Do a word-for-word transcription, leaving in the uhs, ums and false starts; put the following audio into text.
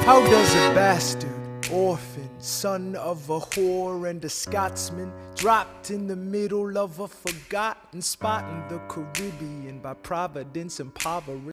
How does a bastard, orphan, son of a whore and a Scotsman, dropped in the middle of a forgotten spot in the Caribbean by Providence impoverished?